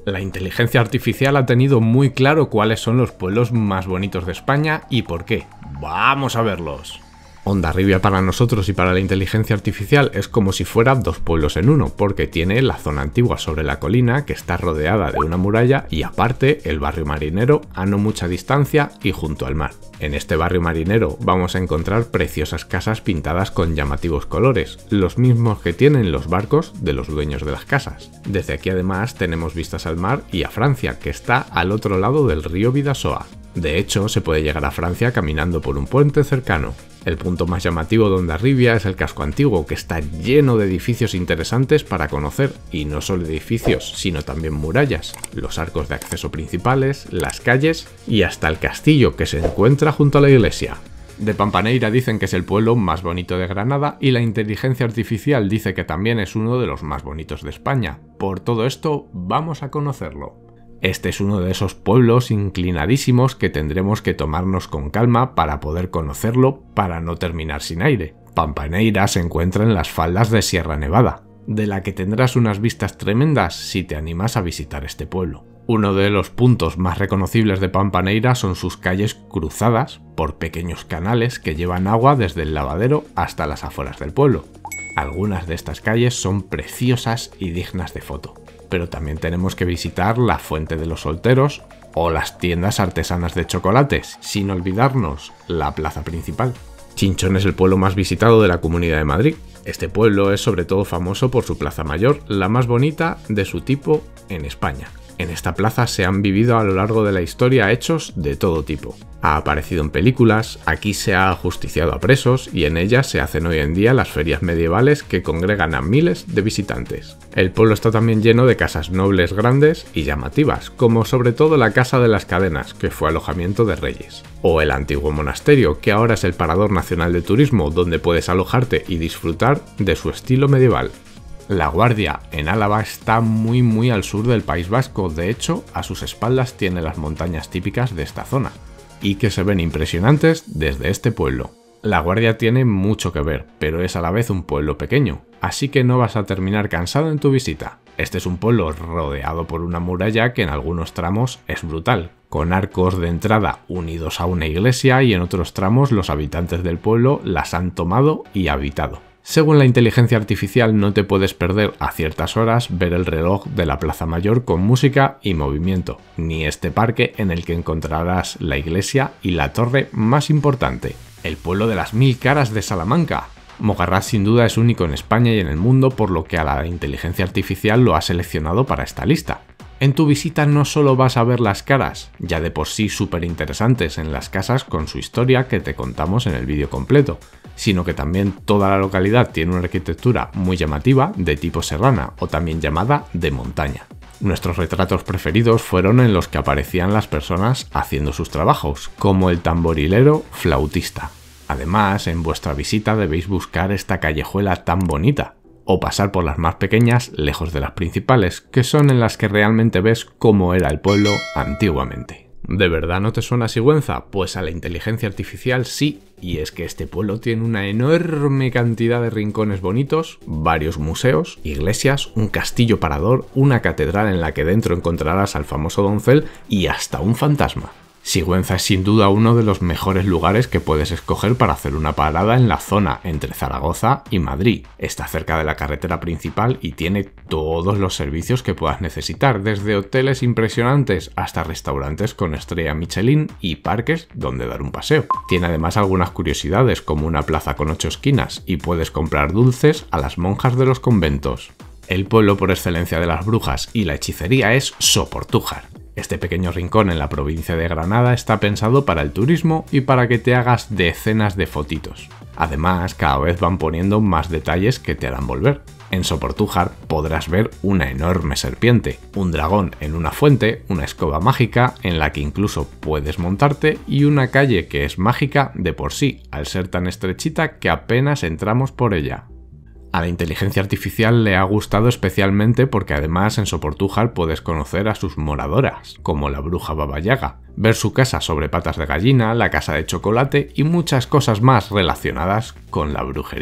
La inteligencia artificial ha tenido muy claro cuáles son los pueblos más bonitos de España y por qué. ¡Vamos a verlos! Hondarribia para nosotros y para la inteligencia artificial es como si fuera dos pueblos en uno, porque tiene la zona antigua sobre la colina, que está rodeada de una muralla, y aparte el barrio marinero a no mucha distancia y junto al mar. En este barrio marinero vamos a encontrar preciosas casas pintadas con llamativos colores, los mismos que tienen los barcos de los dueños de las casas. Desde aquí además tenemos vistas al mar y a Francia, que está al otro lado del río Bidasoa. De hecho, se puede llegar a Francia caminando por un puente cercano. El punto más llamativo de Hondarribia es el casco antiguo, que está lleno de edificios interesantes para conocer, y no solo edificios, sino también murallas, los arcos de acceso principales, las calles y hasta el castillo que se encuentra junto a la iglesia. De Pampaneira dicen que es el pueblo más bonito de Granada y la inteligencia artificial dice que también es uno de los más bonitos de España. Por todo esto, vamos a conocerlo. Este es uno de esos pueblos inclinadísimos que tendremos que tomarnos con calma para poder conocerlo para no terminar sin aire. Pampaneira se encuentra en las faldas de Sierra Nevada, de la que tendrás unas vistas tremendas si te animas a visitar este pueblo. Uno de los puntos más reconocibles de Pampaneira son sus calles cruzadas por pequeños canales que llevan agua desde el lavadero hasta las afueras del pueblo. Algunas de estas calles son preciosas y dignas de foto. Pero también tenemos que visitar la Fuente de los Solteros o las tiendas artesanas de chocolates, sin olvidarnos la plaza principal. Chinchón es el pueblo más visitado de la Comunidad de Madrid. Este pueblo es sobre todo famoso por su plaza mayor, la más bonita de su tipo en España. En esta plaza se han vivido a lo largo de la historia hechos de todo tipo. Ha aparecido en películas, aquí se ha ajusticiado a presos y en ella se hacen hoy en día las ferias medievales que congregan a miles de visitantes. El pueblo está también lleno de casas nobles grandes y llamativas, como sobre todo la Casa de las Cadenas, que fue alojamiento de reyes, o el antiguo monasterio, que ahora es el parador nacional de turismo, donde puedes alojarte y disfrutar de su estilo medieval. La Guardia, en Álava, está muy al sur del País Vasco, de hecho, a sus espaldas tiene las montañas típicas de esta zona, y que se ven impresionantes desde este pueblo. La Guardia tiene mucho que ver, pero es a la vez un pueblo pequeño, así que no vas a terminar cansado en tu visita. Este es un pueblo rodeado por una muralla que en algunos tramos es brutal, con arcos de entrada unidos a una iglesia y en otros tramos los habitantes del pueblo las han tomado y habitado. Según la inteligencia artificial no te puedes perder a ciertas horas ver el reloj de la Plaza Mayor con música y movimiento, ni este parque en el que encontrarás la iglesia y la torre más importante, el pueblo de las 1000 caras de Salamanca. Mogarrás sin duda es único en España y en el mundo, por lo que a la inteligencia artificial lo ha seleccionado para esta lista. En tu visita no solo vas a ver las caras, ya de por sí súper interesantes en las casas con su historia que te contamos en el vídeo completo, sino que también toda la localidad tiene una arquitectura muy llamativa de tipo serrana o también llamada de montaña. Nuestros retratos preferidos fueron en los que aparecían las personas haciendo sus trabajos, como el tamborilero flautista. Además, en vuestra visita debéis buscar esta callejuela tan bonita, o pasar por las más pequeñas lejos de las principales, que son en las que realmente ves cómo era el pueblo antiguamente. ¿De verdad no te suena Sigüenza? Pues a la inteligencia artificial sí, y es que este pueblo tiene una enorme cantidad de rincones bonitos, varios museos, iglesias, un castillo parador, una catedral en la que dentro encontrarás al famoso doncel y hasta un fantasma. Sigüenza es sin duda uno de los mejores lugares que puedes escoger para hacer una parada en la zona entre Zaragoza y Madrid. Está cerca de la carretera principal y tiene todos los servicios que puedas necesitar, desde hoteles impresionantes hasta restaurantes con estrella Michelin y parques donde dar un paseo. Tiene además algunas curiosidades como una plaza con 8 esquinas y puedes comprar dulces a las monjas de los conventos. El pueblo por excelencia de las brujas y la hechicería es Soportújar. Este pequeño rincón en la provincia de Granada está pensado para el turismo y para que te hagas decenas de fotitos. Además, cada vez van poniendo más detalles que te harán volver. En Soportújar podrás ver una enorme serpiente, un dragón en una fuente, una escoba mágica en la que incluso puedes montarte y una calle que es mágica de por sí, al ser tan estrechita que apenas entramos por ella. A la inteligencia artificial le ha gustado especialmente porque además en Soportújar puedes conocer a sus moradoras, como la bruja Baba Yaga, ver su casa sobre patas de gallina, la casa de chocolate y muchas cosas más relacionadas con la brujería.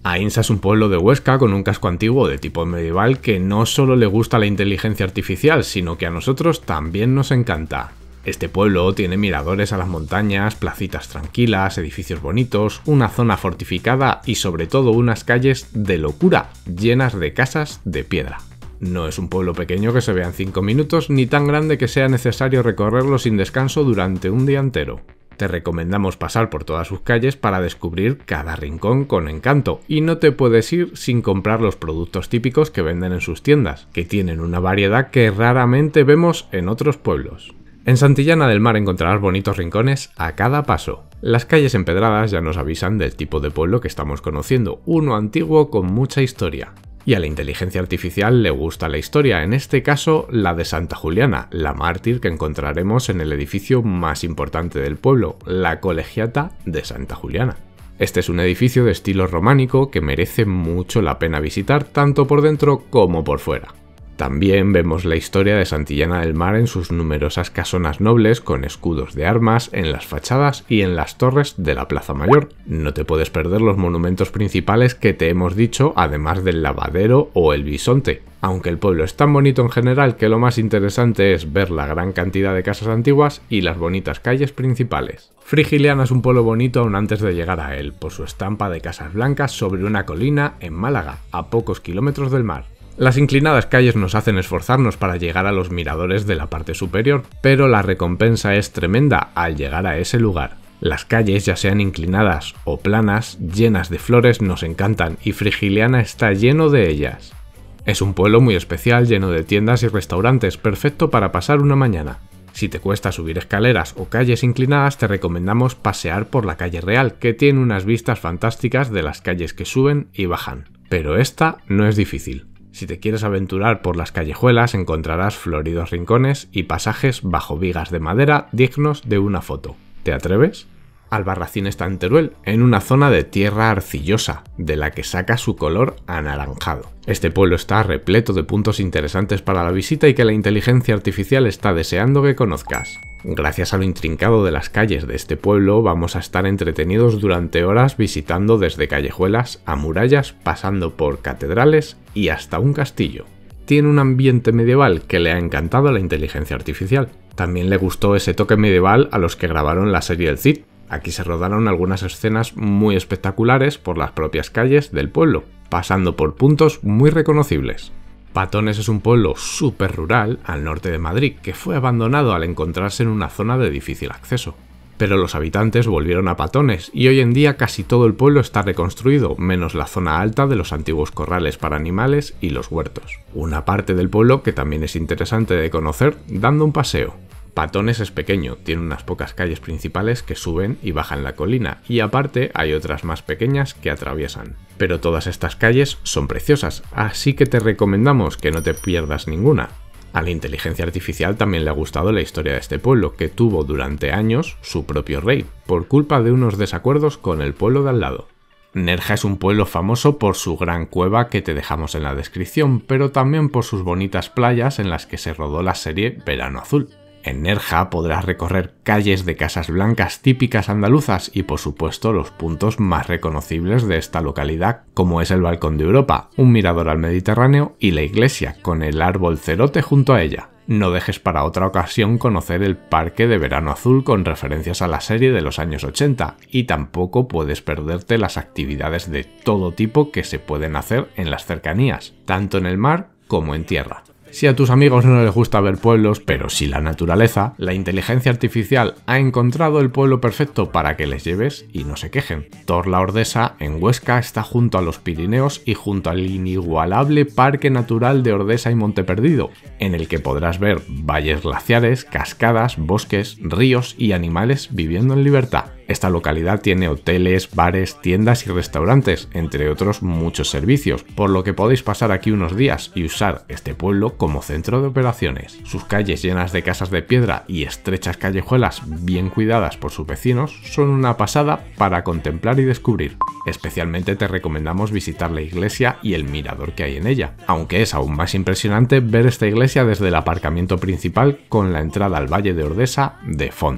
Aínsa es un pueblo de Huesca con un casco antiguo de tipo medieval que no solo le gusta la inteligencia artificial, sino que a nosotros también nos encanta. Este pueblo tiene miradores a las montañas, placitas tranquilas, edificios bonitos, una zona fortificada y sobre todo unas calles de locura, llenas de casas de piedra. No es un pueblo pequeño que se vea en 5 minutos, ni tan grande que sea necesario recorrerlo sin descanso durante un día entero. Te recomendamos pasar por todas sus calles para descubrir cada rincón con encanto, y no te puedes ir sin comprar los productos típicos que venden en sus tiendas, que tienen una variedad que raramente vemos en otros pueblos. En Santillana del Mar encontrarás bonitos rincones a cada paso. Las calles empedradas ya nos avisan del tipo de pueblo que estamos conociendo, uno antiguo con mucha historia. Y a la inteligencia artificial le gusta la historia, en este caso la de Santa Juliana, la mártir que encontraremos en el edificio más importante del pueblo, la Colegiata de Santa Juliana. Este es un edificio de estilo románico que merece mucho la pena visitar tanto por dentro como por fuera. También vemos la historia de Santillana del Mar en sus numerosas casonas nobles con escudos de armas en las fachadas y en las torres de la Plaza Mayor. No te puedes perder los monumentos principales que te hemos dicho, además del lavadero o el bisonte. Aunque el pueblo es tan bonito en general que lo más interesante es ver la gran cantidad de casas antiguas y las bonitas calles principales. Frigiliana es un pueblo bonito aún antes de llegar a él, por su estampa de casas blancas sobre una colina en Málaga, a pocos kilómetros del mar. Las inclinadas calles nos hacen esforzarnos para llegar a los miradores de la parte superior, pero la recompensa es tremenda al llegar a ese lugar. Las calles, ya sean inclinadas o planas, llenas de flores, nos encantan y Frigiliana está lleno de ellas. Es un pueblo muy especial, lleno de tiendas y restaurantes, perfecto para pasar una mañana. Si te cuesta subir escaleras o calles inclinadas, te recomendamos pasear por la calle Real, que tiene unas vistas fantásticas de las calles que suben y bajan. Pero esta no es difícil. Si te quieres aventurar por las callejuelas encontrarás floridos rincones y pasajes bajo vigas de madera dignos de una foto. ¿Te atreves? Albarracín está en Teruel, en una zona de tierra arcillosa, de la que saca su color anaranjado. Este pueblo está repleto de puntos interesantes para la visita y que la inteligencia artificial está deseando que conozcas. Gracias a lo intrincado de las calles de este pueblo vamos a estar entretenidos durante horas visitando desde callejuelas a murallas, pasando por catedrales y hasta un castillo. Tiene un ambiente medieval que le ha encantado a la inteligencia artificial. También le gustó ese toque medieval a los que grabaron la serie El Cid. Aquí se rodaron algunas escenas muy espectaculares por las propias calles del pueblo, pasando por puntos muy reconocibles. Patones es un pueblo súper rural al norte de Madrid que fue abandonado al encontrarse en una zona de difícil acceso. Pero los habitantes volvieron a Patones y hoy en día casi todo el pueblo está reconstruido, menos la zona alta de los antiguos corrales para animales y los huertos. Una parte del pueblo que también es interesante de conocer dando un paseo. Patones es pequeño, tiene unas pocas calles principales que suben y bajan la colina, y aparte hay otras más pequeñas que atraviesan. Pero todas estas calles son preciosas, así que te recomendamos que no te pierdas ninguna. A la inteligencia artificial también le ha gustado la historia de este pueblo, que tuvo durante años su propio rey, por culpa de unos desacuerdos con el pueblo de al lado. Nerja es un pueblo famoso por su gran cueva que te dejamos en la descripción, pero también por sus bonitas playas en las que se rodó la serie Verano Azul. En Nerja podrás recorrer calles de casas blancas típicas andaluzas y por supuesto los puntos más reconocibles de esta localidad, como es el Balcón de Europa, un mirador al Mediterráneo y la iglesia con el árbol cerote junto a ella. No dejes para otra ocasión conocer el Parque de Verano Azul con referencias a la serie de los años 80 y tampoco puedes perderte las actividades de todo tipo que se pueden hacer en las cercanías, tanto en el mar como en tierra. Si a tus amigos no les gusta ver pueblos, pero sí la naturaleza, la inteligencia artificial ha encontrado el pueblo perfecto para que les lleves y no se quejen. Torla-Ordesa, en Huesca, está junto a los Pirineos y junto al inigualable Parque Natural de Ordesa y Monteperdido, en el que podrás ver valles glaciares, cascadas, bosques, ríos y animales viviendo en libertad. Esta localidad tiene hoteles, bares, tiendas y restaurantes, entre otros muchos servicios, por lo que podéis pasar aquí unos días y usar este pueblo como centro de operaciones. Sus calles llenas de casas de piedra y estrechas callejuelas bien cuidadas por sus vecinos son una pasada para contemplar y descubrir. Especialmente te recomendamos visitar la iglesia y el mirador que hay en ella, aunque es aún más impresionante ver esta iglesia desde el aparcamiento principal con la entrada al Valle de Ordesa de fondo.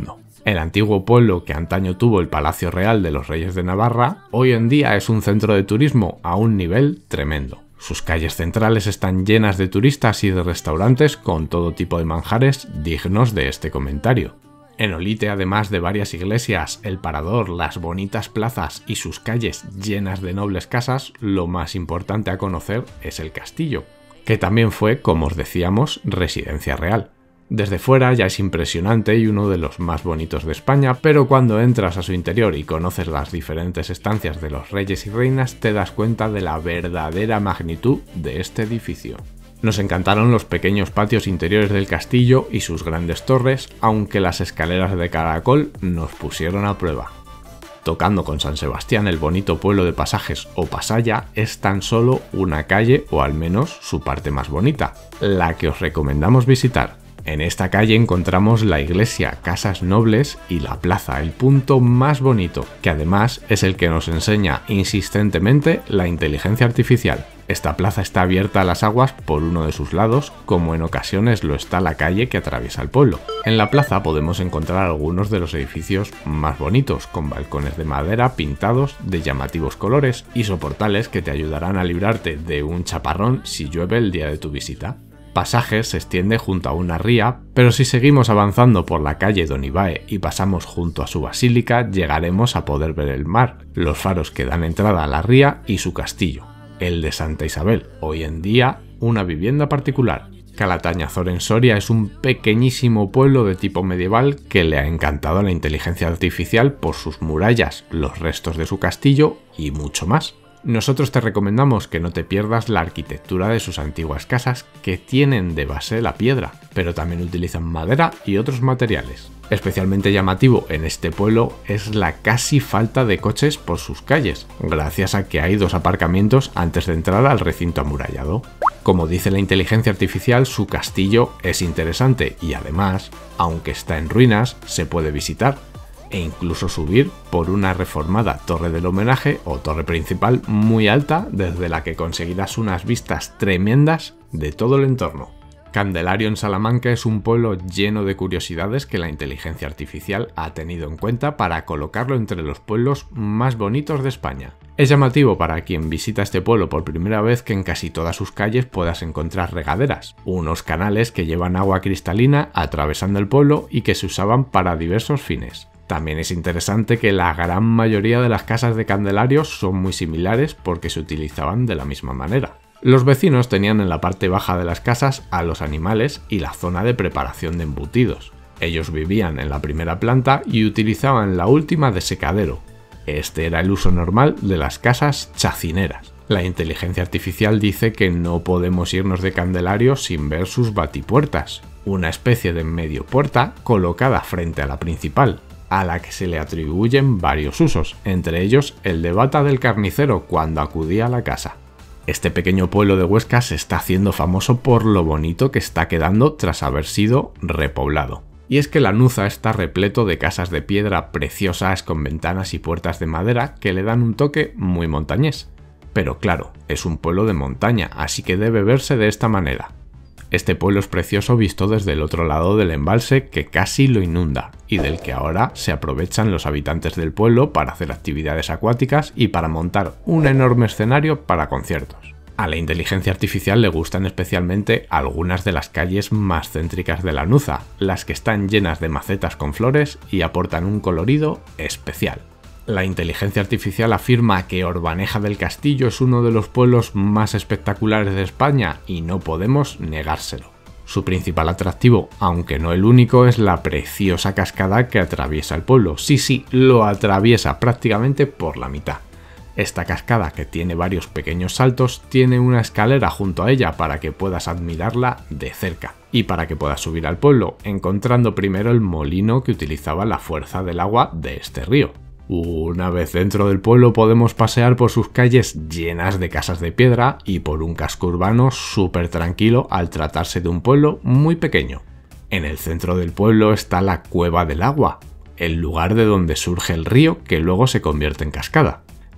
El antiguo pueblo que antaño tuvo el Palacio Real de los Reyes de Navarra, hoy en día es un centro de turismo a un nivel tremendo. Sus calles centrales están llenas de turistas y de restaurantes con todo tipo de manjares dignos de este comentario. En Olite, además de varias iglesias, el parador, las bonitas plazas y sus calles llenas de nobles casas, lo más importante a conocer es el castillo, que también fue, como os decíamos, residencia real. Desde fuera ya es impresionante y uno de los más bonitos de España, pero cuando entras a su interior y conoces las diferentes estancias de los reyes y reinas te das cuenta de la verdadera magnitud de este edificio. Nos encantaron los pequeños patios interiores del castillo y sus grandes torres, aunque las escaleras de caracol nos pusieron a prueba. Tocando con San Sebastián, el bonito pueblo de Pasajes o Pasaya es tan solo una calle, o al menos su parte más bonita, la que os recomendamos visitar. En esta calle encontramos la iglesia, casas nobles y la plaza, el punto más bonito, que además es el que nos enseña insistentemente la inteligencia artificial. Esta plaza está abierta a las aguas por uno de sus lados, como en ocasiones lo está la calle que atraviesa el pueblo. En la plaza podemos encontrar algunos de los edificios más bonitos, con balcones de madera pintados de llamativos colores y soportales que te ayudarán a librarte de un chaparrón si llueve el día de tu visita. Pasajes se extiende junto a una ría, pero si seguimos avanzando por la calle Don Ibae y pasamos junto a su basílica, llegaremos a poder ver el mar, los faros que dan entrada a la ría y su castillo, el de Santa Isabel, hoy en día una vivienda particular. Calatañazor en Soria es un pequeñísimo pueblo de tipo medieval que le ha encantado a la inteligencia artificial por sus murallas, los restos de su castillo y mucho más. Nosotros te recomendamos que no te pierdas la arquitectura de sus antiguas casas, que tienen de base la piedra, pero también utilizan madera y otros materiales. Especialmente llamativo en este pueblo es la casi falta de coches por sus calles, gracias a que hay 2 aparcamientos antes de entrar al recinto amurallado. Como dice la inteligencia artificial, su castillo es interesante y además, aunque está en ruinas, se puede visitar e incluso subir por una reformada torre del homenaje o torre principal muy alta, desde la que conseguirás unas vistas tremendas de todo el entorno. Candelario en Salamanca es un pueblo lleno de curiosidades que la inteligencia artificial ha tenido en cuenta para colocarlo entre los pueblos más bonitos de España. Es llamativo para quien visita este pueblo por primera vez que en casi todas sus calles puedas encontrar regaderas, unos canales que llevan agua cristalina atravesando el pueblo y que se usaban para diversos fines. También es interesante que la gran mayoría de las casas de Candelario son muy similares porque se utilizaban de la misma manera. Los vecinos tenían en la parte baja de las casas a los animales y la zona de preparación de embutidos. Ellos vivían en la primera planta y utilizaban la última de secadero. Este era el uso normal de las casas chacineras. La inteligencia artificial dice que no podemos irnos de Candelario sin ver sus batipuertas, una especie de medio puerta colocada frente a la principal, a la que se le atribuyen varios usos, entre ellos el de bata del carnicero cuando acudía a la casa. Este pequeño pueblo de Huesca se está haciendo famoso por lo bonito que está quedando tras haber sido repoblado. Y es que Lanuza está repleto de casas de piedra preciosas con ventanas y puertas de madera que le dan un toque muy montañés. Pero claro, es un pueblo de montaña, así que debe verse de esta manera. Este pueblo es precioso visto desde el otro lado del embalse que casi lo inunda y del que ahora se aprovechan los habitantes del pueblo para hacer actividades acuáticas y para montar un enorme escenario para conciertos. A la inteligencia artificial le gustan especialmente algunas de las calles más céntricas de Lanuza, las que están llenas de macetas con flores y aportan un colorido especial. La inteligencia artificial afirma que Orbaneja del Castillo es uno de los pueblos más espectaculares de España y no podemos negárselo. Su principal atractivo, aunque no el único, es la preciosa cascada que atraviesa el pueblo. Sí, lo atraviesa prácticamente por la mitad. Esta cascada, que tiene varios pequeños saltos, tiene una escalera junto a ella para que puedas admirarla de cerca y para que puedas subir al pueblo, encontrando primero el molino que utilizaba la fuerza del agua de este río. Una vez dentro del pueblo podemos pasear por sus calles llenas de casas de piedra y por un casco urbano súper tranquilo al tratarse de un pueblo muy pequeño. En el centro del pueblo está la Cueva del Agua, el lugar de donde surge el río que luego se convierte en cascada.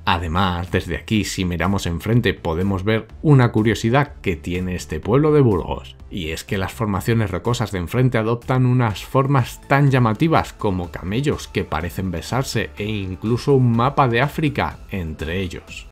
Además, desde aquí, si miramos enfrente, podemos ver una curiosidad que tiene este pueblo de Burgos, y es que las formaciones rocosas de enfrente adoptan unas formas tan llamativas como camellos que parecen besarse e incluso un mapa de África entre ellos.